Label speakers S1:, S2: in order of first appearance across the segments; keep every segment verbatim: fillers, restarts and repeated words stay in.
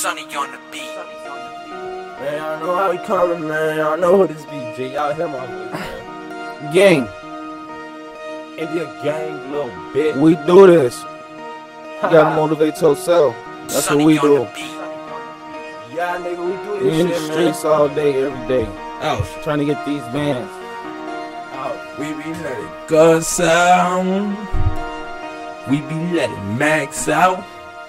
S1: Sonny on the beat.
S2: Man, I know how we coming, man. I know who this be, G. Y'all hear my voice, man. Gang. India gang, little bitch. We do this. You gotta motivate yourself. That's
S1: Sonny
S2: what we
S1: on
S2: do.
S1: the beat.
S2: Yeah, nigga, we do
S3: We
S2: this
S3: in
S2: shit,
S3: the streets
S2: man.
S3: all day, every day.
S2: Out.
S3: Trying to get these bands.
S2: Out. We be letting guns out. We be letting max out.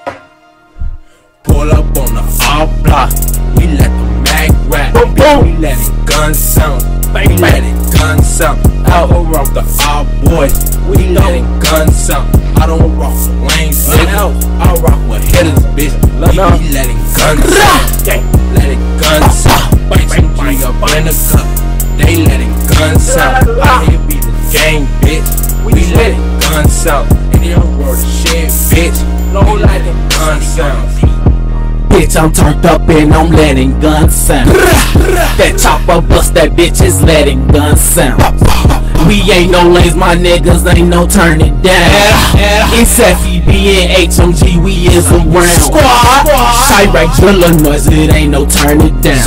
S2: Pull up on the all block. We let the mag rap. Boom, boom. We letting guns sound. We letting guns sound. Out around the all boys. We letting guns sound. I don't rock with lanes, nigga. I rock with hitters, bitch. We be letting guns sound. Letting guns sound. Bite some G up in the cup. They letting guns sound. I here be the gang, bitch. We letting guns sound. And they don't roll the shit, bitch. No letting guns sound.
S3: Bitch, I'm turned up and I'm letting guns sound. That chopper bust, that bitch is letting guns sound. We ain't no lanes, my niggas ain't no turn it down. It's F E B and H M G, we is around. Chirac driller noise, it ain't no turn it down.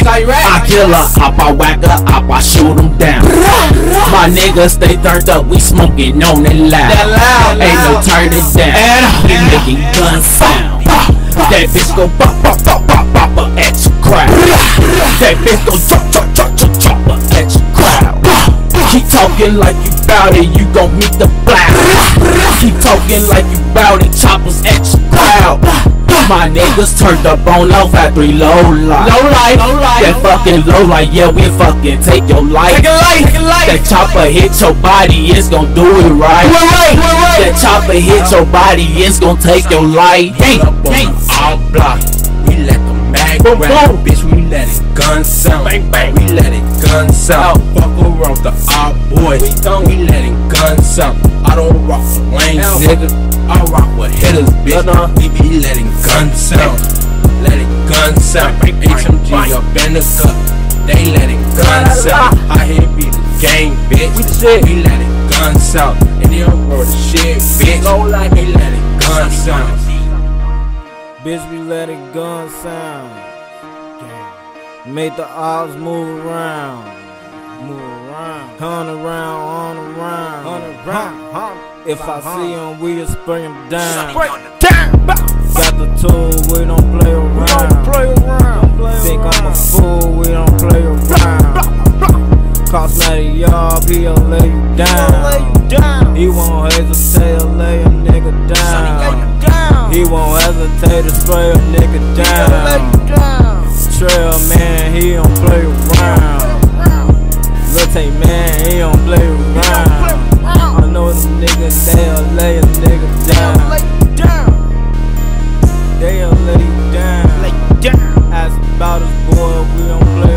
S3: I kill a op, I whack a op, I shoot him down. My niggas stay turned up, we smoking on it loud. Ain't no turn it down, we making guns sound. That bitch go pop, pop, pop, pop, pop, pop at your crowd. That bitch go drop, drop, drop, drop, drop at your crowd. Keep talking like you bout it, you gon' meet the blow. Keep talking like you bout it, choppers at your crowd. My niggas turned up on low factory, low life. Low life, low life. That fucking low life, yeah, we fucking take your life. Take a life, take a life. That chopper hit your body, it's gon' do it right. Do it right, do it right. That chopper hit your body, it's gon' take your life. Hey, hey.
S2: All block, we let the mag
S3: Boom,
S2: rap,
S3: boom.
S2: bitch, we let it gun sound, bang, bang. We let it gun sound, fuck around the all boys, we, we let it gun sound. I don't rock with lanes, nigga, I rock with hitters, bitch, no, no. We be letting gun sound, let it gun sound, H M G up in the cup, they let it gun sound. I hear be the gang, bitch, we let it gun sound, and they don't roll the shit, bitch, we let it gun sound.
S4: Bitch, we let it gun sound. Make the odds move around. Move around. Hunt around, on around. Hunt around. Hunt. If I see him, we just bring him down. Got the tool, we don't play around. We don't play around. Think I'm a fool, we don't play around. Cosmetic y'all, he'll lay you down. He won't hesitate to lay a nigga down. He won't hesitate to spray a nigga down. Trail man, he don't play around. Lil' man, he don't play around. I know them niggas, they'll lay a nigga down. They'll lay you down. Ask about us, boy, we don't play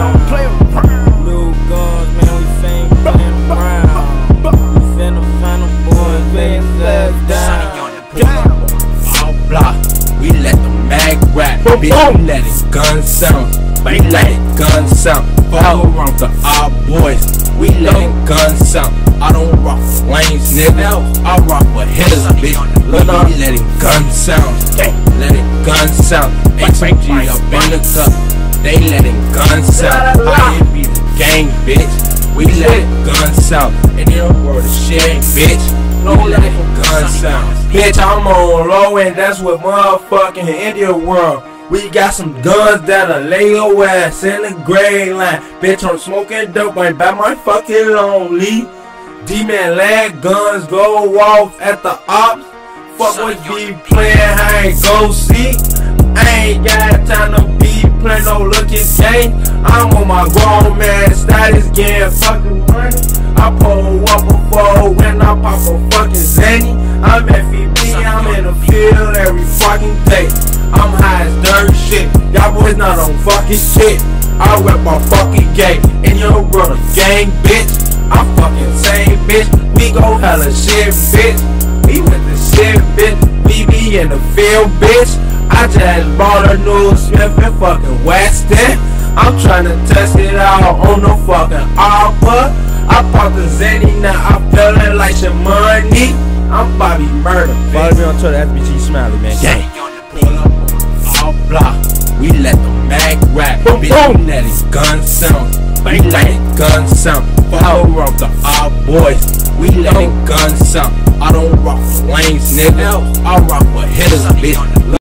S4: around. New guns, man, we ain't playing around. We finna find them boys, laying flags down.
S2: Block. We let the mag rap, bitch, we let it gun sound, we let it gun sound, fuck around the all boys, we let it gun sound. I don't rock with lanes, nigga, I rock with hitters, bitch, we let it gun sound, let it gun sound, H M G up in the cup, they let it gun sound. I here be the gang, bitch, we let it gun sound, and they don't roll the shit, bitch. No let it gun sound. Bitch, I'm on low and that's what motherfucking India world. We got some guns that'll lay your ass in the gray line. Bitch, I'm smoking dope right by my fucking lonely. D-man let guns go off at the ops. Fuck what be playing, I ain't go see. I ain't got time to be playing no looking game. I'm on my grown man status, getting fucking money. I pull up before when I pop a fucking Zanny. I'm F E B, I'm in the field every fucking day. I'm high as dirt shit, y'all boys not on fucking shit. I rep my fucking game, in your world a gang, bitch. I'm fucking same, bitch. We go hella shit, bitch. We with the shit, bitch. We be in the field, bitch. I just bought a new Smith and fucking Weston. I'm tryna test it out on the fucking Alpha. I popped the Zanny, now I'm feeling like some money. I'm Bobby Murder, bitch.
S4: Follow me on Twitter, F B G Smiley, man.
S2: Gang. Pull up all block. mag rap. Bitch, we letting gun sound. We letting gun sound. Fuck around the F E B Boyz. We letting gun sound. I don't rock with lanes, nigga. I rock with hitters, bitch.